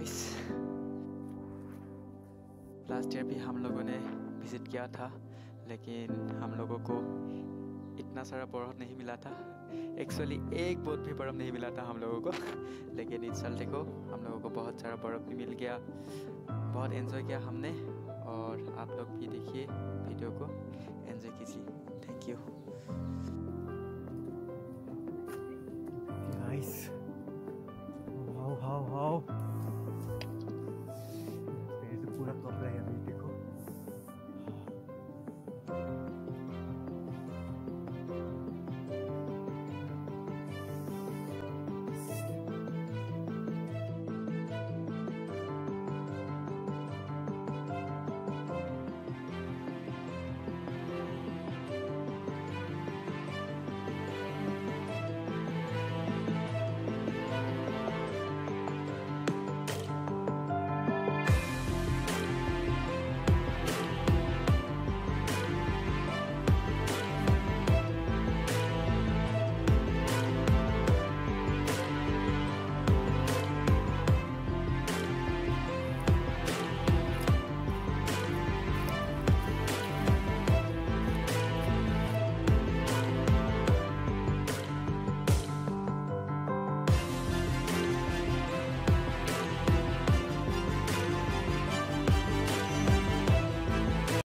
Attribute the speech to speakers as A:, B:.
A: Nice. Last year भी हम लोगों ने विज़िट किया था, लेकिन हम लोगों को इतना सारा बर्फ़ नहीं मिला था। एक्चुअली एक बोट भी बर्फ़ नहीं मिला था हम लोगों को लेकिन इस साल देखो हम लोगों को बहुत सारा बर्फ़ भी मिल गया। बहुत एंजॉय किया हमने, और आप लोग भी देखिए वीडियो को, एंजॉय कीजिए। Thank you.